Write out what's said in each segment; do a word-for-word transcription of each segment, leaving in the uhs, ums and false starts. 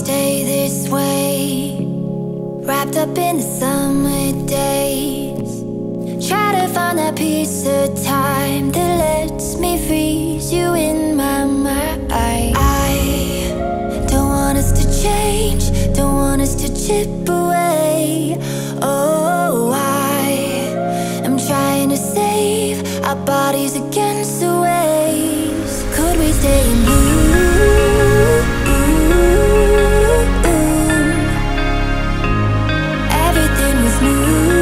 stay this way, wrapped up in the summer days. Try to find that piece of time that lets me freeze you in my mind. I don't want us to change, don't want us to chip away. Oh, I am trying to save our bodies against the waves. Could we stay in blue? Everything was new.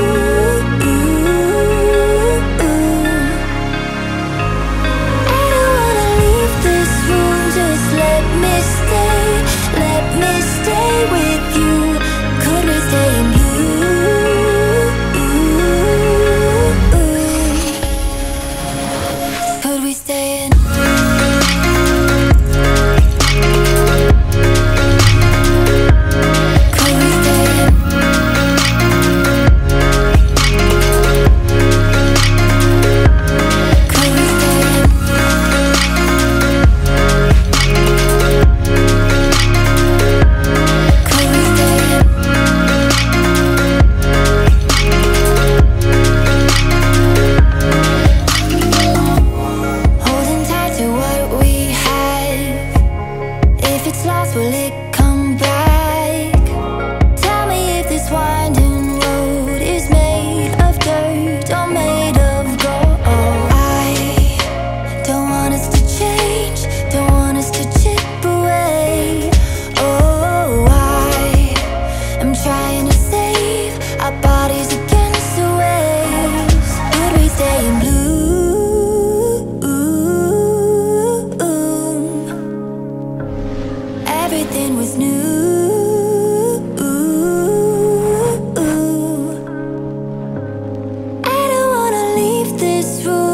I don't wanna leave this room, just let me stay, let me stay with you. Could we stay in blue? Could we stay in? Everything was new. I don't wanna leave this room.